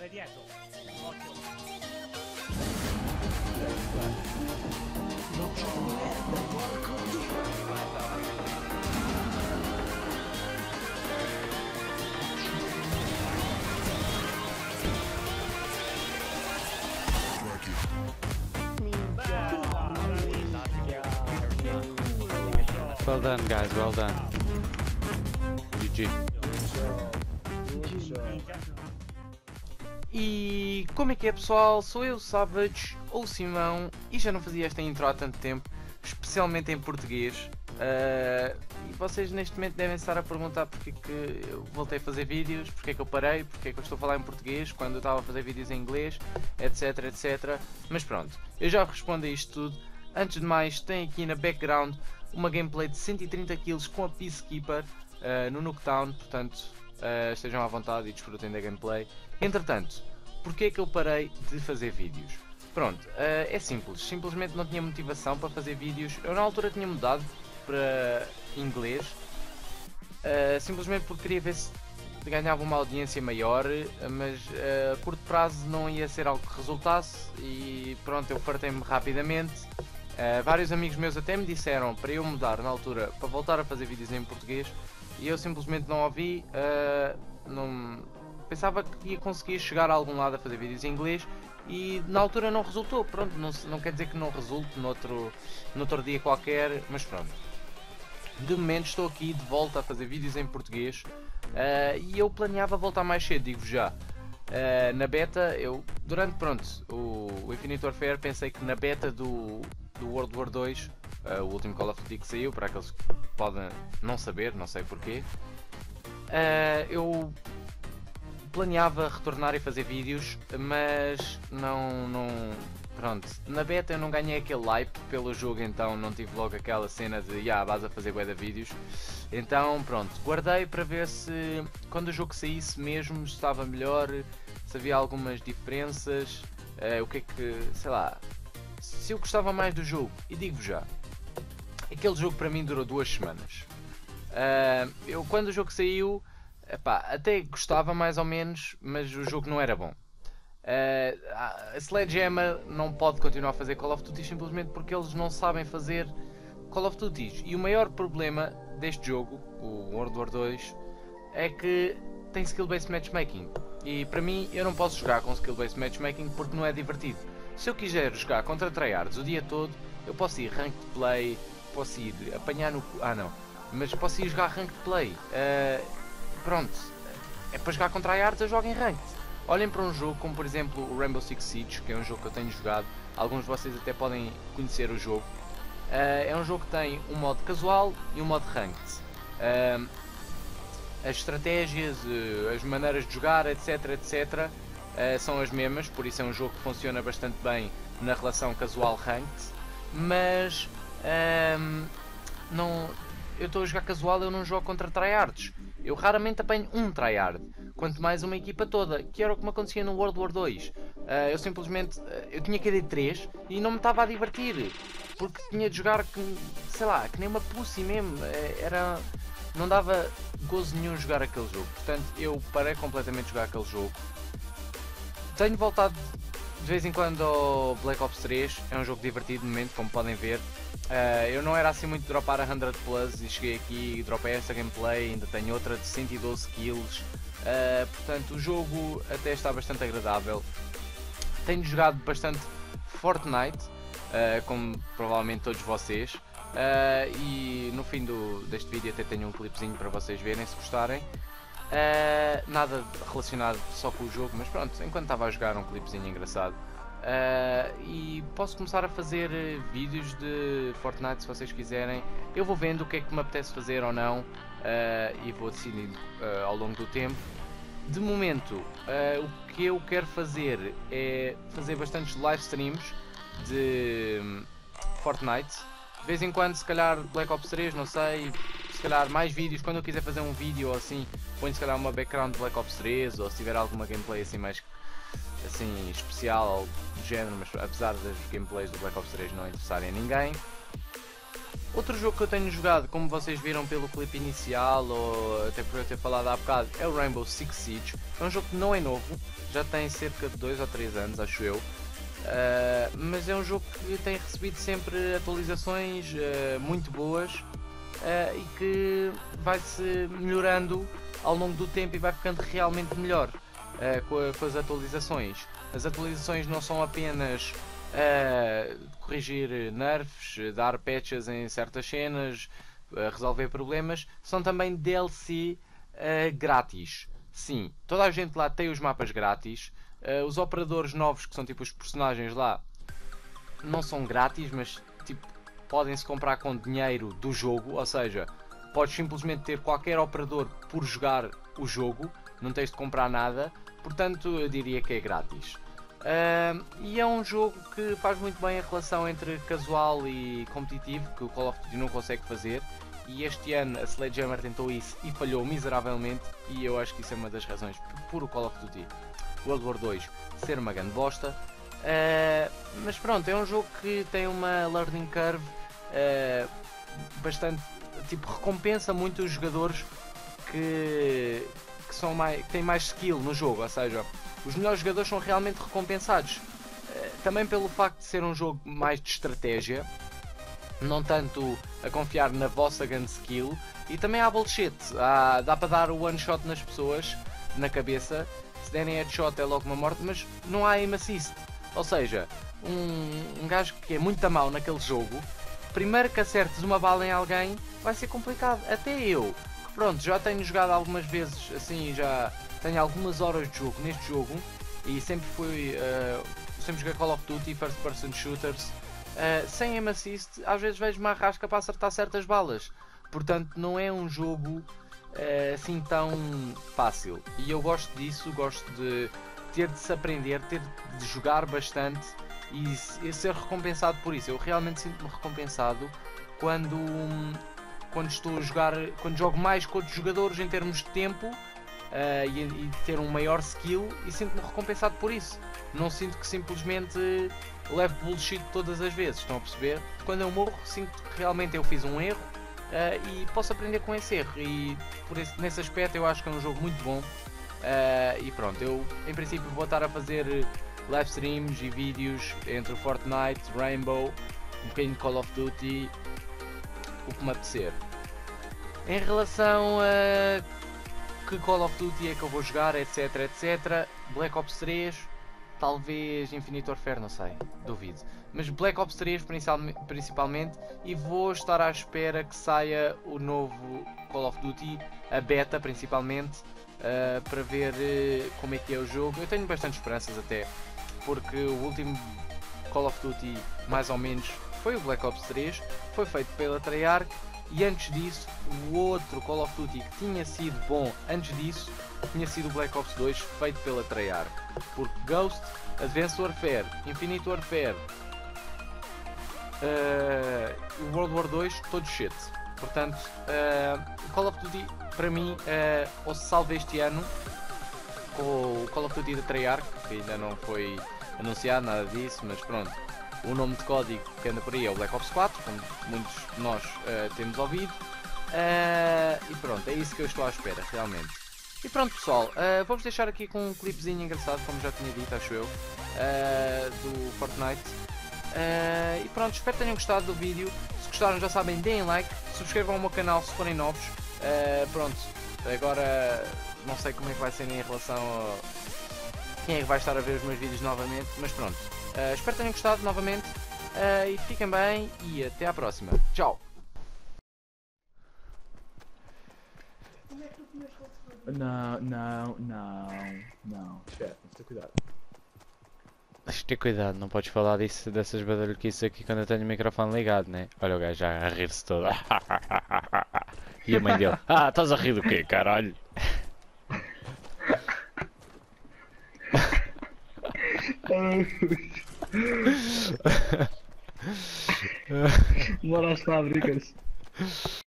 sempre dietro. Occhio. Non c'è merda, porco dio! Well done, guys. Well done. GG. E como é que é, pessoal? Sou eu, Savage, ou Simão, e já não fazia esta intro há tanto tempo, especialmente em português. E vocês neste momento devem estar a perguntar porque é que eu voltei a fazer vídeos, porque é que eu parei, porque é que eu estou a falar em português quando eu estava a fazer vídeos em inglês, etc, etc. Mas pronto, eu já respondo a isto tudo. Antes de mais, tem aqui na background uma gameplay de 130 kills com a Peacekeeper no Nuketown, portanto estejam à vontade e desfrutem da gameplay. Entretanto, porque é que eu parei de fazer vídeos? Pronto, é simples, simplesmente não tinha motivação para fazer vídeos. Eu na altura tinha mudado para inglês, simplesmente porque queria ver se ganhava uma audiência maior, mas a curto prazo não ia ser algo que resultasse e pronto, eu fartei-me rapidamente. Vários amigos meus até me disseram para eu mudar na altura, para voltar a fazer vídeos em português, e eu simplesmente não ouvi, não... pensava que ia conseguir chegar a algum lado a fazer vídeos em inglês e na altura não resultou. Pronto, não quer dizer que não resulte noutro dia qualquer, mas pronto. De momento estou aqui de volta a fazer vídeos em português e eu planeava voltar mais cedo, digo já. Na beta, eu durante o Infinite Warfare pensei que na beta do World War 2, o último Call of Duty que saiu, para aqueles que podem não saber, não sei porquê, eu planeava retornar e fazer vídeos, mas pronto, na beta eu não ganhei aquele hype pelo jogo, então não tive logo aquela cena de vais a fazer bué de vídeos. Então pronto, guardei para ver se quando o jogo saísse mesmo estava melhor, se havia algumas diferenças, o que é que, sei lá, se eu gostava mais do jogo. E digo-vos já, aquele jogo para mim durou 2 semanas. Eu quando o jogo saiu, até gostava mais ou menos, mas o jogo não era bom. A Sledgehammer não pode continuar a fazer Call of Duty simplesmente porque eles não sabem fazer Call of Duty. E o maior problema deste jogo, o World War 2, é que tem skill-based matchmaking. E para mim, eu não posso jogar com skill-based matchmaking porque não é divertido. Se eu quiser jogar contra tryhards o dia todo, eu posso ir ranked play, posso ir apanhar no... mas posso ir jogar ranked play. Pronto, é para jogar contra tryhards, eu jogo em ranked. Olhem para um jogo como por exemplo o Rainbow Six Siege, que é um jogo que eu tenho jogado, alguns de vocês até podem conhecer o jogo. É um jogo que tem um modo casual e um modo ranked. As estratégias, as maneiras de jogar, etc, etc, são as mesmas, por isso é um jogo que funciona bastante bem na relação casual-ranked, mas eu estou a jogar casual, eu não jogo contra tryhards. Eu raramente apanho um tryhard, quanto mais uma equipa toda, que era o que me acontecia no World War 2. Eu simplesmente, eu tinha KD 3 e não me estava a divertir, porque tinha de jogar que, sei lá, que nem uma pussy mesmo, não dava gozo nenhum jogar aquele jogo, portanto eu parei completamente de jogar aquele jogo. Tenho voltado de vez em quando ao Black Ops 3, é um jogo divertido no momento, como podem ver. Eu não era assim muito de dropar a 100 plus e cheguei aqui e dropei esta gameplay, ainda tenho outra de 112 kills, portanto o jogo até está bastante agradável. Tenho jogado bastante Fortnite, como provavelmente todos vocês, e no fim deste vídeo até tenho um clipezinho para vocês verem se gostarem. Nada relacionado só com o jogo, mas pronto, enquanto estava a jogar um clipezinho engraçado. E posso começar a fazer vídeos de Fortnite se vocês quiserem. Eu vou vendo o que é que me apetece fazer ou não, e vou decidindo ao longo do tempo. De momento, o que eu quero fazer é fazer bastantes live streams de Fortnite. De vez em quando, se calhar Black Ops 3, não sei, se calhar mais vídeos. Quando eu quiser fazer um vídeo ou assim, ponho se calhar uma background de Black Ops 3, ou se tiver alguma gameplay assim mais assim especial do género, mas apesar das gameplays do Black Ops 3 não interessarem a ninguém. Outro jogo que eu tenho jogado, como vocês viram pelo clipe inicial, ou até por eu ter falado há bocado, é o Rainbow Six Siege. É um jogo que não é novo, já tem cerca de 2 ou 3 anos, acho eu. Mas é um jogo que tem recebido sempre atualizações muito boas e que vai-se melhorando ao longo do tempo e vai ficando realmente melhor com as atualizações. As atualizações não são apenas corrigir nerfs, dar patches em certas cenas, resolver problemas, são também DLC grátis. Sim, toda a gente lá tem os mapas grátis. Os operadores novos, que são tipo os personagens lá, não são grátis, mas tipo, podem-se comprar com dinheiro do jogo, ou seja, podes simplesmente ter qualquer operador por jogar o jogo, não tens de comprar nada, portanto eu diria que é grátis. E é um jogo que faz muito bem a relação entre casual e competitivo, que o Call of Duty não consegue fazer, e este ano a Sledgehammer tentou isso e falhou miseravelmente, e eu acho que isso é uma das razões por o Call of Duty World War 2 ser uma grande bosta. Mas pronto, é um jogo que tem uma learning curve bastante, tipo, recompensa muito os jogadores que têm mais skill no jogo, ou seja, os melhores jogadores são realmente recompensados. Também pelo facto de ser um jogo mais de estratégia, não tanto a confiar na vossa grande skill, e também há bullshit, dá para dar o one shot nas pessoas, na cabeça. Se derem headshot é logo uma morte, mas não há aim assist. Ou seja, um gajo que é muito mau naquele jogo, primeiro que acertes uma bala em alguém, vai ser complicado. Até eu, que pronto, já tenho jogado algumas vezes, assim, já tenho algumas horas de jogo neste jogo, e sempre joguei Call of Duty, First Person Shooters, sem aim assist, às vezes vejo uma rasca para acertar certas balas. Portanto, não é um jogo assim tão fácil, e eu gosto disso, gosto de ter de se aprender, ter de jogar bastante e ser recompensado por isso. Eu realmente sinto-me recompensado quando estou a jogar, quando jogo mais com outros jogadores em termos de tempo e ter um maior skill, e sinto-me recompensado por isso. Não sinto que simplesmente levo bullshit todas as vezes, estão a perceber? Quando eu morro, sinto que realmente eu fiz um erro e posso aprender com esse erro, e nesse aspecto eu acho que é um jogo muito bom. E pronto, eu em princípio vou estar a fazer live streams e vídeos entre Fortnite, Rainbow, um bocadinho de Call of Duty, o que me apetecer. Em relação a que Call of Duty é que eu vou jogar, etc, etc, Black Ops 3, talvez Infinite Warfare, não sei, duvido. Mas Black Ops 3 principalmente, e vou estar à espera que saia o novo Call of Duty, a beta principalmente, para ver como é que é o jogo. Eu tenho bastante esperanças até, porque o último Call of Duty, mais ou menos, foi o Black Ops 3, foi feito pela Treyarch, e antes disso, o outro Call of Duty que tinha sido bom antes disso, tinha sido o Black Ops 2, feito pela Treyarch. Porque Ghost, Advanced Warfare, Infinite Warfare, o World War 2, todos shit. Portanto, Call of Duty, para mim, ou se salva este ano com o Call of Duty da Treyarch, que ainda não foi anunciado, nada disso, mas pronto. O nome de código que anda por aí é o Black Ops 4, como muitos de nós temos ouvido. E pronto, é isso que eu estou à espera, realmente. E pronto, pessoal, vamos deixar aqui com um clipezinho engraçado, como já tinha dito, acho eu, do Fortnite. E pronto, espero que tenham gostado do vídeo. Se gostaram, já sabem, deem like, subscrevam o meu canal se forem novos. Pronto, agora não sei como é que vai ser em relação a quem é que vai estar a ver os meus vídeos novamente, mas pronto. Espero que tenham gostado novamente, e fiquem bem, e até à próxima. Tchau! Não. Espera, tens de ter cuidado. Tens de ter cuidado, não podes falar dessas badalhoquices aqui quando eu tenho o microfone ligado, né? Olha o gajo já a rir-se todo. E a mãe dele, estás a rir do quê, caralho? Moraste lá, brincas.